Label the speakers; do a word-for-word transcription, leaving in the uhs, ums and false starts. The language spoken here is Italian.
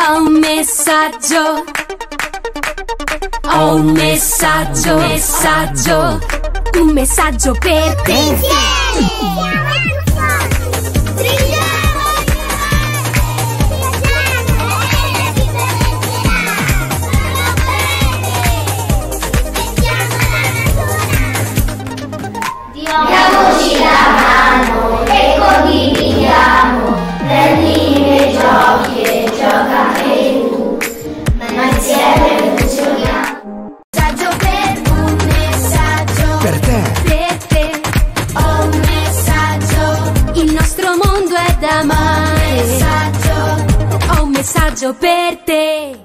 Speaker 1: Ho un messaggio, ho un messaggio, messaggio, un messaggio per te.
Speaker 2: Diamoci la mano e condividiamo, prendi i giochi e gioca anche tu, ma insieme funzioniamo. Messaggio per un messaggio
Speaker 3: Per te.
Speaker 1: Per te.
Speaker 2: Ho un messaggio,
Speaker 1: Il nostro mondo è da amare.
Speaker 2: messaggio.
Speaker 1: Ho un messaggio per te.